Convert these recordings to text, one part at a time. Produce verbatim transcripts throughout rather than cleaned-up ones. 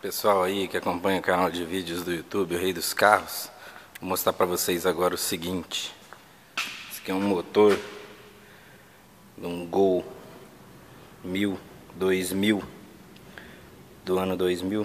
Pessoal aí que acompanha o canal de vídeos do YouTube, o Rei dos Carros, vou mostrar para vocês agora o seguinte. Esse aqui é um motor de um Gol mil, dois mil, do ano dois mil.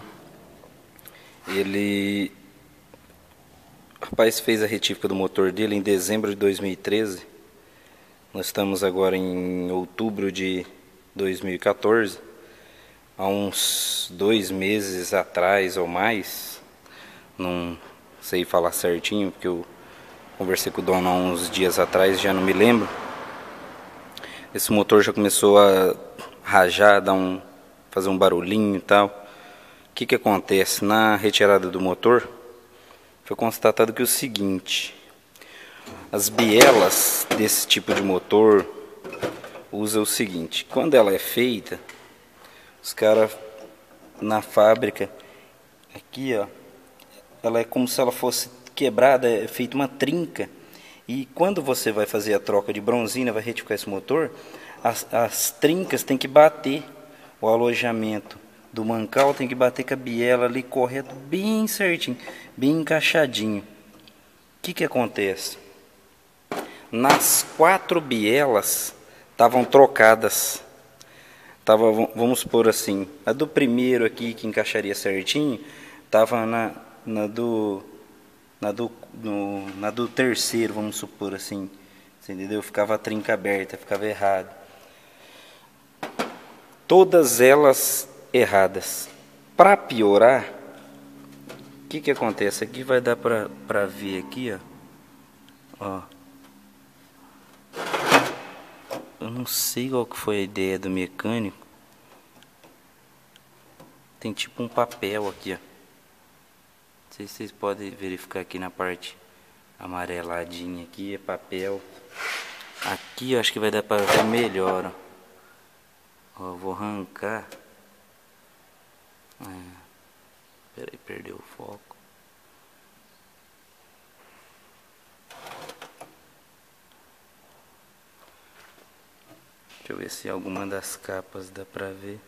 Ele, o rapaz fez a retífica do motor dele em dezembro de dois mil e treze. Nós estamos agora em outubro de dois mil e quatorze. Há uns dois meses atrás ou mais, não sei falar certinho, porque eu conversei com o dono há uns dias atrás, já não me lembro. Esse motor já começou a rajar, dar um, fazer um barulhinho e tal. O que que acontece? Na retirada do motor, foi constatado que é o seguinte: as bielas desse tipo de motor usam o seguinte, quando ela é feita, os caras na fábrica, aqui ó, ela é como se ela fosse quebrada, é feita uma trinca. E quando você vai fazer a troca de bronzina, vai retificar esse motor, as, as trincas tem que bater, o alojamento do mancal tem que bater com a biela ali correto, bem certinho, bem encaixadinho. O que que acontece? Nas quatro bielas estavam trocadas. Tava, vamos supor assim, a do primeiro aqui que encaixaria certinho, tava na, na do na do no, na do terceiro, vamos supor assim, você entendeu? Ficava a trinca aberta, ficava errado. Todas elas erradas. Para piorar, o que que acontece? Aqui vai dar para para ver aqui, ó. Ó. Eu não sei qual que foi a ideia do mecânico. Tem tipo um papel aqui, ó. Não sei se vocês podem verificar aqui na parte amareladinha aqui, é papel. Aqui eu acho que vai dar para ver melhor, ó. Ó, eu vou arrancar. É. Peraí, perdeu o foco. Deixa eu ver se alguma das capas dá pra ver.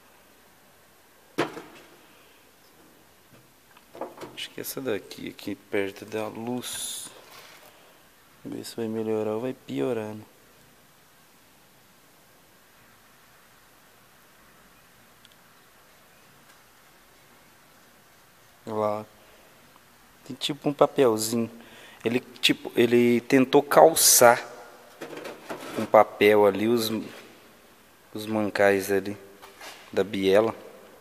Acho que essa daqui, aqui perto da luz. Ver se vai melhorar ou vai piorando. Olha lá. Tem tipo um papelzinho. Ele tipo, ele tentou calçar um papel ali, os, os mancais ali da biela.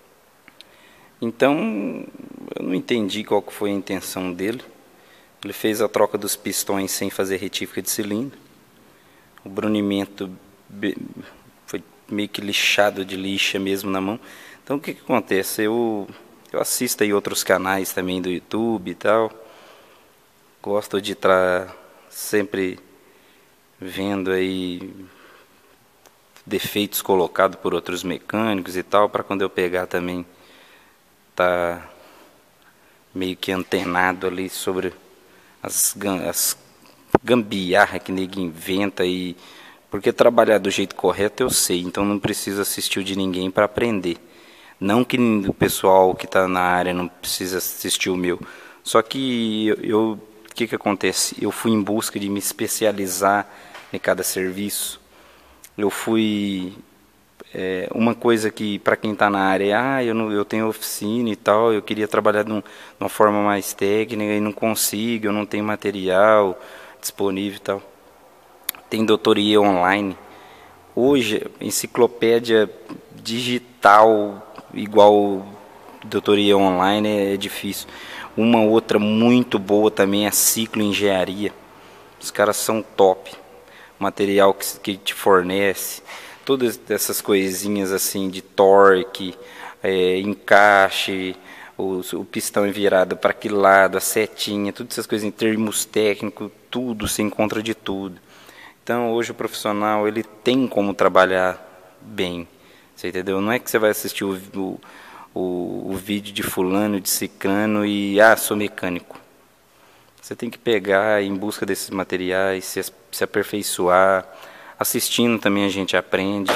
Então, eu não entendi qual que foi a intenção dele. Ele fez a troca dos pistões sem fazer retífica de cilindro. O brunimento foi meio que lixado de lixa mesmo na mão. Então, o que que acontece? Eu, eu assisto aí outros canais também do YouTube e tal. Gosto de estar sempre vendo aí defeitos colocados por outros mecânicos e tal, para quando eu pegar também tá meio que antenado ali sobre as, as gambiarra que ninguém inventa. E porque trabalhar do jeito correto eu sei, então não preciso assistir o de ninguém para aprender. Não que o pessoal que está na área não precisa assistir o meu, só que eu, o que que acontece? Eu fui em busca de me especializar em cada serviço. Eu fui é, uma coisa que para quem está na área, ah, eu, não, eu tenho oficina e tal, eu queria trabalhar de, um, de uma forma mais técnica e não consigo, eu não tenho material disponível e tal. Tem doutoria online. Hoje, enciclopédia digital igual doutoria online é, é difícil. Uma outra muito boa também é Ciclo Engenharia. Os caras são top. Material que, que te fornece, todas essas coisinhas assim de torque, é, encaixe, o, o pistão virado para que lado, a setinha, todas essas coisas em termos técnicos, tudo, se encontra de tudo. Então hoje o profissional ele tem como trabalhar bem, você entendeu? Não é que você vai assistir o, o, o, o vídeo de fulano, de cicrano e ah, sou mecânico. Você tem que pegar em busca desses materiais, se, se aperfeiçoar. Assistindo também a gente aprende.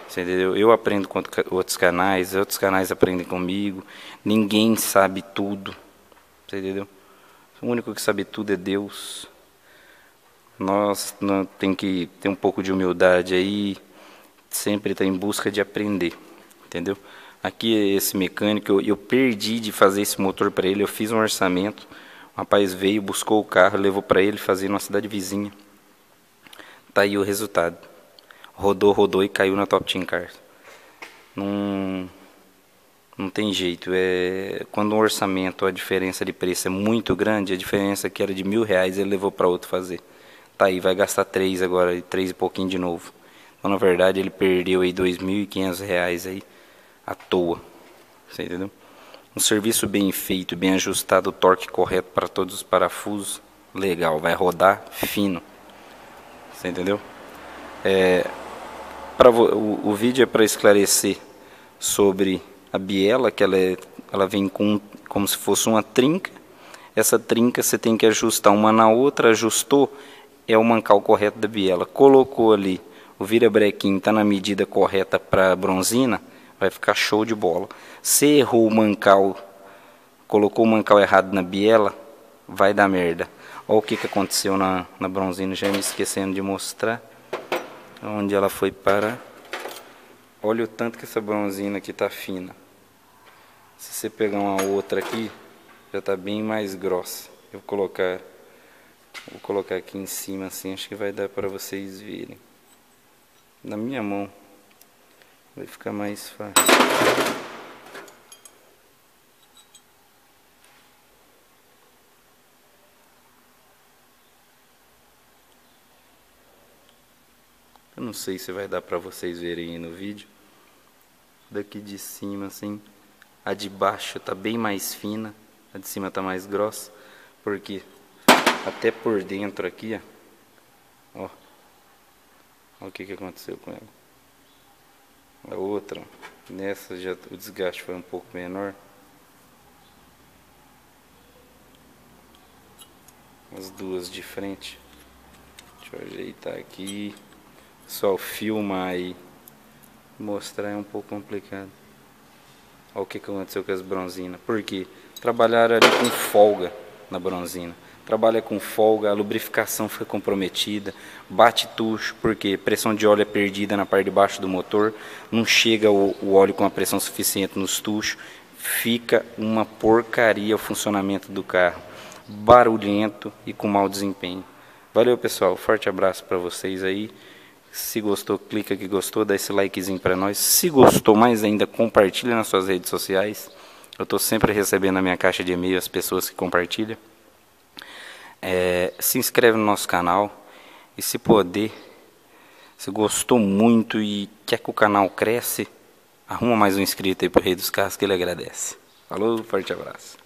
Você entendeu? Eu aprendo com outros canais, outros canais aprendem comigo. Ninguém sabe tudo. Você entendeu? O único que sabe tudo é Deus. Nós não, tem que ter um pouco de humildade aí. Sempre estar em busca de aprender. Entendeu? Aqui esse mecânico, eu, eu perdi de fazer esse motor para ele. Eu fiz um orçamento. O rapaz veio, buscou o carro, levou para ele fazer numa cidade vizinha. Tá aí o resultado. Rodou, rodou e caiu na Top Team Cars. Não, não tem jeito. É, quando um orçamento, a diferença de preço é muito grande, a diferença que era de mil reais, ele levou para outro fazer. Tá aí, vai gastar três agora, três e pouquinho de novo. Então, na verdade, ele perdeu aí dois mil e quinhentos reais aí à toa. Você entendeu? Um serviço bem feito, bem ajustado, o torque correto para todos os parafusos, legal, vai rodar fino. Você entendeu? É, pra, o, o vídeo é para esclarecer sobre a biela, que ela, é, ela vem com como se fosse uma trinca. Essa trinca você tem que ajustar uma na outra, ajustou, é o mancal correto da biela. Colocou ali, o virabrequim está na medida correta para a bronzina, vai ficar show de bola. Se errou o mancal, colocou o mancal errado na biela, vai dar merda. Olha o que, que aconteceu na, na bronzina, já me esquecendo de mostrar onde ela foi parar. Olha o tanto que essa bronzina aqui tá fina. Se você pegar uma outra aqui, já tá bem mais grossa. Eu vou colocar, vou colocar aqui em cima assim, acho que vai dar para vocês verem. Na minha mão vai ficar mais fácil. Eu não sei se vai dar para vocês verem aí no vídeo. Daqui de cima assim, a de baixo tá bem mais fina, a de cima tá mais grossa, porque até por dentro aqui, ó, ó, ó o que que aconteceu com ela. A outra, nessa já o desgaste foi um pouco menor. As duas de frente. Deixa eu ajeitar aqui. Só filmar e mostrar é um pouco complicado. Olha o que aconteceu com as bronzinas. Porque trabalharam ali com folga na bronzina. Trabalha com folga, a lubrificação fica comprometida, bate tucho, porque pressão de óleo é perdida na parte de baixo do motor, não chega o, o óleo com a pressão suficiente nos tuchos, fica uma porcaria o funcionamento do carro, barulhento e com mau desempenho. Valeu, pessoal, forte abraço para vocês aí. Se gostou, clica que gostou, dá esse likezinho para nós. Se gostou mais ainda, compartilha nas suas redes sociais. Eu estou sempre recebendo na minha caixa de e-mail as pessoas que compartilham. É, se inscreve no nosso canal. E se puder, se gostou muito e quer que o canal cresça, arruma mais um inscrito aí pro Rei dos Carros que ele agradece. Falou, forte abraço.